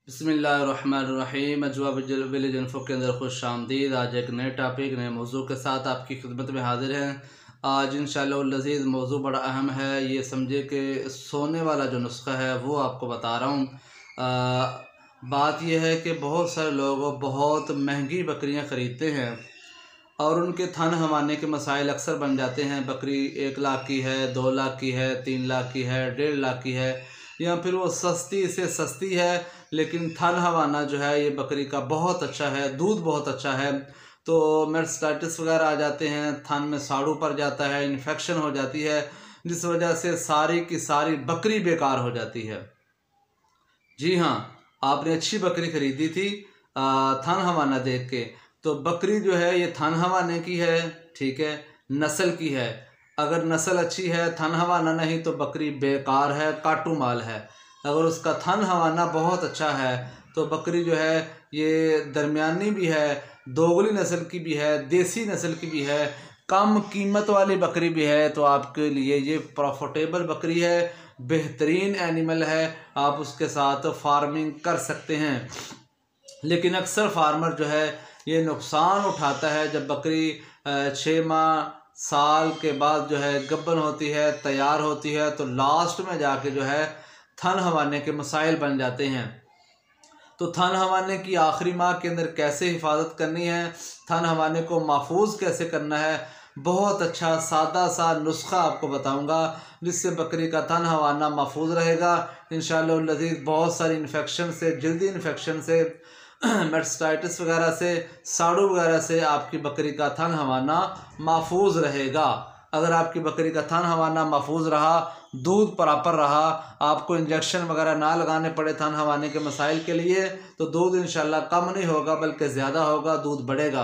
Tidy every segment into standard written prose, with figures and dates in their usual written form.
बिस्मिल्लाहिर्रहमानिर्रहीम। अजवा village info के अंदर खुश आमदीद। आज एक नए टॉपिक नए मौजू के साथ आपकी खिदमत में हाजिर हैं। आज इंशाअल्लाह लज़ीज़ मौजू बड़ा अहम है। ये समझे कि सोने वाला जो नुस्खा है वो आपको बता रहा हूँ। बात यह है कि बहुत सारे लोग बहुत महंगी बकरियाँ ख़रीदते हैं और उनके थन हवाने के मसाइल अक्सर बन जाते हैं। बकरी 1 लाख की है, 2 लाख की है, 3 लाख की है, 1.5 लाख की है, या फिर वो सस्ती से सस्ती है लेकिन थन हवाना जो है ये बकरी का बहुत अच्छा है, दूध बहुत अच्छा है, तो मेस्टाइटिस वगैरह आ जाते हैं, थन में साड़ू पड़ जाता है, इन्फेक्शन हो जाती है, जिस वजह से सारी की सारी बकरी बेकार हो जाती है। जी हाँ, आपने अच्छी बकरी खरीदी थी थन हवाना देख के, तो बकरी जो है ये थन हवाने की है, ठीक है, नस्ल की है। अगर नस्ल अच्छी है, थन हवाना नहीं तो बकरी बेकार है, काटू माल है। अगर उसका थन हवाना बहुत अच्छा है तो बकरी जो है ये दरमियानी भी है, दोगली नस्ल की भी है, देसी नस्ल की भी है, कम कीमत वाली बकरी भी है, तो आपके लिए ये प्रॉफिटेबल बकरी है, बेहतरीन एनिमल है, आप उसके साथ फार्मिंग कर सकते हैं। लेकिन अक्सर फार्मर जो है ये नुकसान उठाता है जब बकरी 6 माह साल के बाद जो है गब्बन होती है, तैयार होती है, तो लास्ट में जाके जो है थन हवाने के मसाइल बन जाते हैं। तो थन हवाने की आखिरी माह के अंदर कैसे हिफाजत करनी है, थन हवाने को महफूज कैसे करना है, बहुत अच्छा सादा सा नुस्खा आपको बताऊंगा जिससे बकरी का थन हवाना महफूज रहेगा इंशाअल्लाह लज़ीज़। बहुत सारी इन्फेक्शन से, जल्दी इन्फेक्शन से, मेस्टाइटिस वगैरह से, साड़ू वगैरह से आपकी बकरी का थन हवाना महफूज रहेगा। अगर आपकी बकरी का थन हवाना महफूज रहा, दूध प्रॉपर रहा, आपको इंजेक्शन वगैरह ना लगाने पड़े थन हवाने के मसाइल के लिए, तो दूध इंशाल्लाह कम नहीं होगा बल्कि ज़्यादा होगा, दूध बढ़ेगा।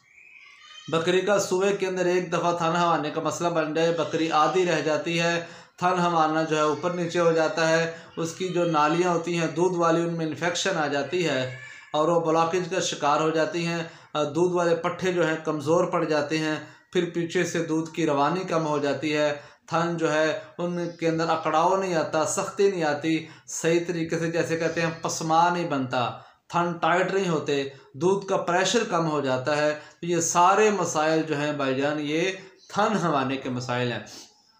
बकरी का सुबह के अंदर एक दफ़ा थन हवाने का मसला बन जाए, बकरी आधी रह जाती है, थन हवाना जो है ऊपर नीचे हो जाता है, उसकी जो नालियाँ होती हैं दूध वाली उनमें इन्फेक्शन आ जाती है और वो ब्लॉकेज का शिकार हो जाती हैं, दूध वाले पट्ठे जो हैं कमज़ोर पड़ जाते हैं, फिर पीछे से दूध की रवानी कम हो जाती है, थन जो है उनके अंदर अकड़ाव नहीं आता, सख्ती नहीं आती, सही तरीके से जैसे कहते हैं पसमा नहीं बनता, थन टाइट नहीं होते, दूध का प्रेशर कम हो जाता है। तो ये सारे मसाइल जो हैं भाईजान ये थन हवाने के मसाइल हैं।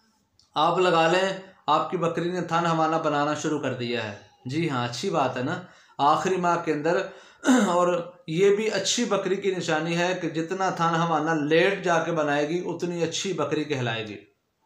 आप लगा लें आपकी बकरी ने थन हवाना बनाना शुरू कर दिया है, जी हाँ, अच्छी बात है ना, आखिरी माह के अंदर। और ये भी अच्छी बकरी की निशानी है कि जितना थन हवाना लेट जाके बनाएगी उतनी अच्छी बकरी कहलाएगी,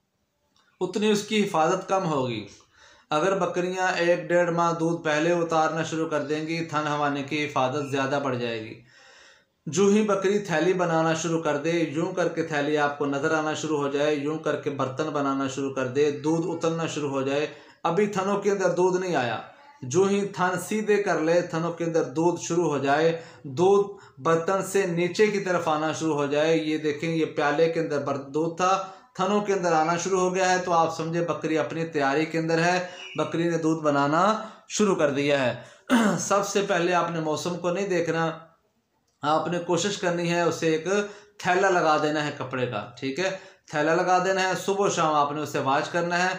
उतनी उसकी हिफाजत कम होगी। अगर बकरियां 1-1.5 माह दूध पहले उतारना शुरू कर देंगी, थन हवाने की हिफाजत ज़्यादा बढ़ जाएगी। जो ही बकरी थैली बनाना शुरू कर दे, यूं करके थैली आपको नज़र आना शुरू हो जाए, यूं करके बर्तन बनाना शुरू कर दे, दूध उतरना शुरू हो जाए, अभी थनों के अंदर दूध नहीं आया, जो ही थन सीधे कर ले, थनों के अंदर दूध शुरू हो जाए, दूध बर्तन से नीचे की तरफ आना शुरू हो जाए, ये देखें ये प्याले के अंदर दूध था, थनों के अंदर आना शुरू हो गया है, तो आप समझे बकरी अपनी तैयारी के अंदर है, बकरी ने दूध बनाना शुरू कर दिया है। सबसे पहले आपने मौसम को नहीं देखना, आपने कोशिश करनी है उसे एक थैला लगा देना है कपड़े का, ठीक है, थैला लगा देना है, सुबह शाम आपने उसे वॉश करना है।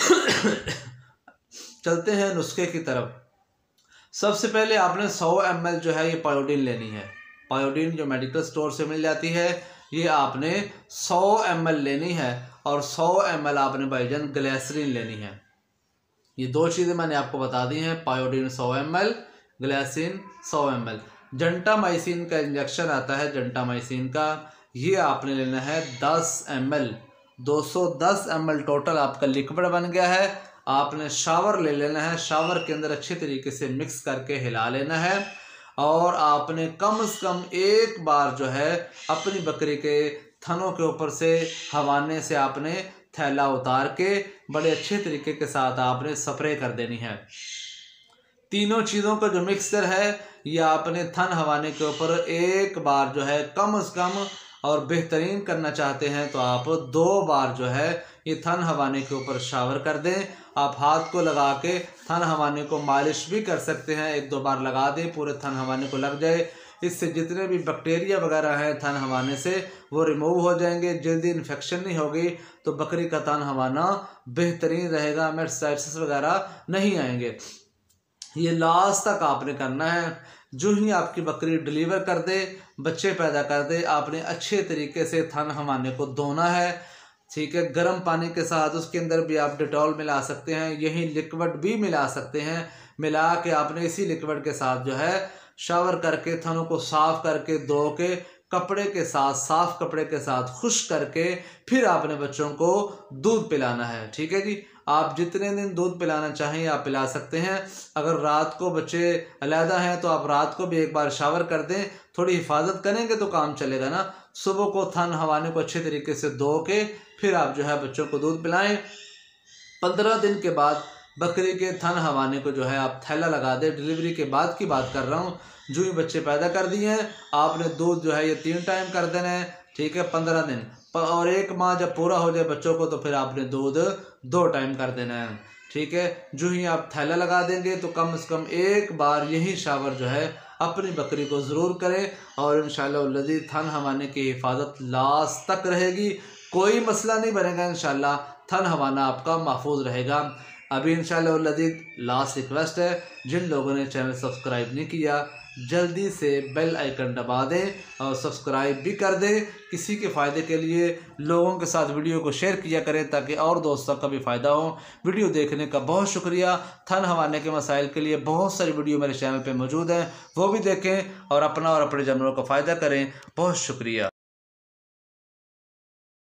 चलते हैं नुस्खे की तरफ। सबसे पहले आपने 100 ml जो है ये पायोडीन लेनी है, पायोडीन जो मेडिकल स्टोर से मिल जाती है, ये आपने 100 ml लेनी है, और 100 ml आपने भाईजान ग्लिसरीन लेनी है। ये 2 चीज़ें मैंने आपको बता दी हैं, pyodine 100 ml, glycerine 100 ml। Gentamicin का इंजेक्शन आता है, जंटामाइसिन का, ये आपने लेना है 10 ml, 210 ml टोटल आपका लिक्विड बन गया है। आपने शावर ले लेना है, शावर के अंदर अच्छे तरीके से मिक्स करके हिला लेना है, और आपने कम से कम एक बार जो है अपनी बकरी के थनों के ऊपर से हवाने से आपने थैला उतार के बड़े अच्छे तरीके के साथ आपने स्प्रे कर देनी है। तीनों चीज़ों का जो मिक्सचर है ये आपने थन हवाने के ऊपर एक बार जो है कम से कम, और बेहतरीन करना चाहते हैं तो आप 2 बार जो है ये थन हवाने के ऊपर शावर कर दें। आप हाथ को लगा के थन हवाने को मालिश भी कर सकते हैं, 1-2 बार लगा दें, पूरे थन हवाने को लग जाए, इससे जितने भी बैक्टीरिया वगैरह हैं थन हवाने से वो रिमूव हो जाएंगे, जल्दी इन्फेक्शन नहीं होगी, तो बकरी का थन हवाना बेहतरीन रहेगा, मेस्टाइटिस वगैरह नहीं आएंगे। ये लास्ट तक आपने करना है। जो ही आपकी बकरी डिलीवर कर दे, बच्चे पैदा कर दे, आपने अच्छे तरीके से थन हवाने को धोना है, ठीक है। गर्म पानी के साथ उसके अंदर भी आप डिटॉल मिला सकते हैं, यही लिक्विड भी मिला सकते हैं। मिला के आपने इसी लिक्विड के साथ जो है शावर करके थनों को साफ करके धो के कपड़े के साथ, साफ कपड़े के साथ खुश करके फिर आपने बच्चों को दूध पिलाना है, ठीक है जी। आप जितने दिन दूध पिलाना चाहें आप पिला सकते हैं। अगर रात को बच्चे अलहदा हैं तो आप रात को भी एक बार शावर कर दें, थोड़ी हिफाजत करेंगे तो काम चलेगा ना। सुबह को थन हवाने को अच्छे तरीके से धो के फिर आप जो है बच्चों को दूध पिलाएं। 15 दिन के बाद बकरी के थन हवाने को जो है आप थैला लगा दें। डिलीवरी के बाद की बात कर रहा हूँ। जो ही बच्चे पैदा कर दिए हैं आपने दूध जो है ये 3 टाइम कर देना है, ठीक है, 15 दिन। और 1 माह जब पूरा हो जाए बच्चों को तो फिर आपने दूध 2 टाइम कर देना है, ठीक है। जो ही आप थैला लगा देंगे तो कम से कम एक बार यही शावर जो है अपनी बकरी को ज़रूर करें और इंशाअल्लाह लज़ीज़ थन हवाने की हिफाजत लास्ट तक रहेगी। कोई मसला नहीं बनेगा, इंशाअल्लाह थन हवाना आपका महफूज रहेगा। अभी इंशाअल्लाह लज़ीज़ लास्ट रिक्वेस्ट है, जिन लोगों ने चैनल सब्सक्राइब नहीं किया जल्दी से बेल आइकन दबा दें और सब्सक्राइब भी कर दें। किसी के फ़ायदे के लिए लोगों के साथ वीडियो को शेयर किया करें ताकि और दोस्तों का भी फ़ायदा हो। वीडियो देखने का बहुत शुक्रिया। थन हवाने के मसाइल के लिए बहुत सारी वीडियो मेरे चैनल पे मौजूद हैं, वो भी देखें और अपना और अपने जानवरों का फ़ायदा करें। बहुत शुक्रिया।